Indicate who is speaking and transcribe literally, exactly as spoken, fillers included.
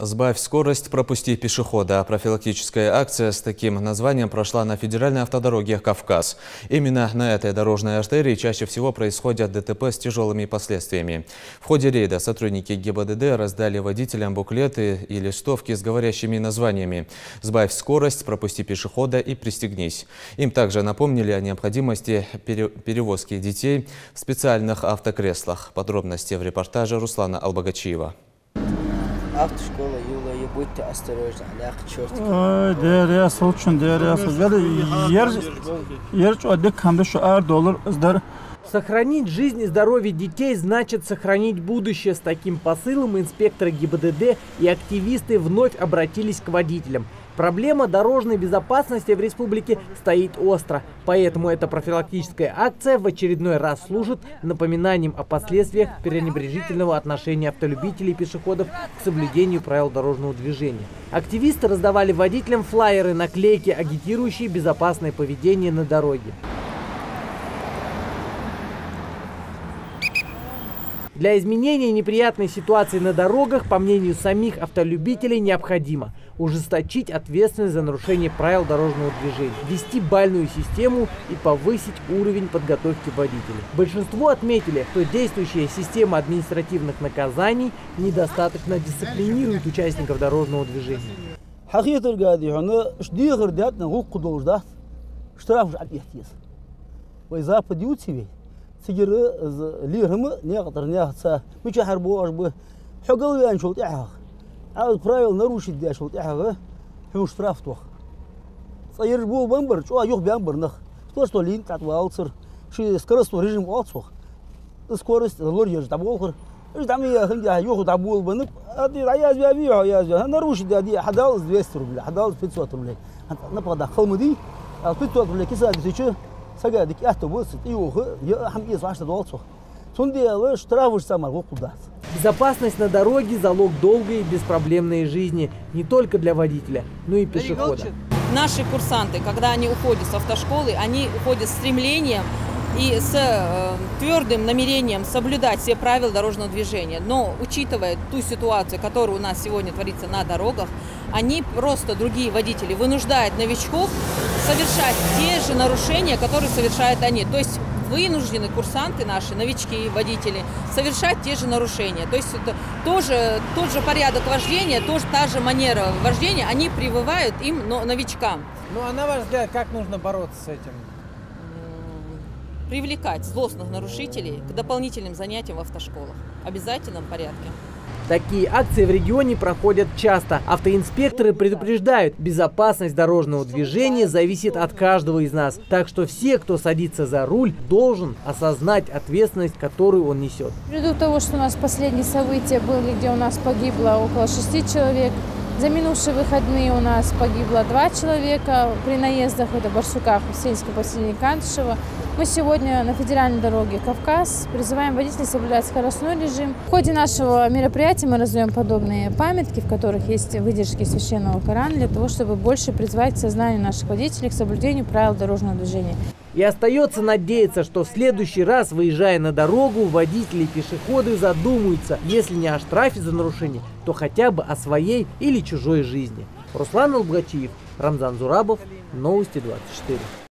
Speaker 1: «Сбавь скорость, пропусти пешехода». Профилактическая акция с таким названием прошла на федеральной автодороге «Кавказ». Именно на этой дорожной артерии чаще всего происходят ДТП с тяжелыми последствиями. В ходе рейда сотрудники ГИБДД раздали водителям буклеты и листовки с говорящими названиями «Сбавь скорость, пропусти пешехода и пристегнись». Им также напомнили о необходимости перевозки детей в специальных автокреслах. Подробности в репортаже Руслана Албагачиева.
Speaker 2: Автошкола Юлия, будьте осторожны, она к черту.
Speaker 3: Сохранить жизнь и здоровье детей значит сохранить будущее. С таким посылом инспекторы ГИБДД и активисты вновь обратились к водителям. Проблема дорожной безопасности в республике стоит остро. Поэтому эта профилактическая акция в очередной раз служит напоминанием о последствиях пренебрежительного отношения автолюбителей и пешеходов к соблюдению правил дорожного движения. Активисты раздавали водителям флаеры, наклейки, агитирующие безопасное поведение на дороге. Для изменения неприятной ситуации на дорогах, по мнению самих автолюбителей, необходимо ужесточить ответственность за нарушение правил дорожного движения, ввести бальную систему и повысить уровень подготовки водителей. Большинство отметили, что действующая система административных наказаний недостаточно дисциплинирует участников дорожного движения.
Speaker 4: سجر ليرهم نقدر ناخذ مش حربوا أشبه حقل وين شلت إحها عاد برايل نروش الدي شلت إحها حوش ترافتوه صير بو بامبر شو أيوه بامبر نخ توش تولين تعتوا أوصر شيء سكرس وريجم أوصوه سكورس لور يرجع تبو آخر إيش دعمي يا خنجة يأخذ تبول بنب أدي رياض بيبيع رياض نروش الدي دي حداوز دويستر بلا حداوز في سواتر بلا نبغى دخل مدي في سواتر بلا كيسة دي
Speaker 3: Безопасность на дороге – залог долгой и беспроблемной жизни не только для водителя, но и пешехода.
Speaker 5: Наши курсанты, когда они уходят с автошколы, они уходят с стремлением и с э, твердым намерением соблюдать все правила дорожного движения. Но учитывая ту ситуацию, которая у нас сегодня творится на дорогах, они просто, другие водители, вынуждают новичков совершать те же нарушения, которые совершают они. То есть вынуждены курсанты наши, новички, водители, совершать те же нарушения. То есть это тоже тот же порядок вождения, тоже та же манера вождения, они прививают им, но новичкам.
Speaker 3: Ну а на ваш взгляд, как нужно бороться с этим?
Speaker 5: Привлекать злостных нарушителей к дополнительным занятиям в автошколах. В обязательном порядке.
Speaker 3: Такие акции в регионе проходят часто. Автоинспекторы предупреждают, безопасность дорожного движения зависит от каждого из нас. Так что все, кто садится за руль, должен осознать ответственность, которую он несет.
Speaker 6: Ввиду того, что у нас последние события были, где у нас погибло около шести человек. За минувшие выходные у нас погибло два человека при наездах. Это Барсуках, Сельское поселение Кантышево. Мы сегодня на федеральной дороге «Кавказ» призываем водителей соблюдать скоростной режим. В ходе нашего мероприятия мы раздаем подобные памятки, в которых есть выдержки священного Корана, для того, чтобы больше призвать к сознанию наших водителей к соблюдению правил дорожного движения.
Speaker 3: И остается надеяться, что в следующий раз, выезжая на дорогу, водители и пешеходы задумаются, если не о штрафе за нарушение, то хотя бы о своей или чужой жизни. Руслан Албагачиев, Рамзан Зурабов, Новости двадцать четыре.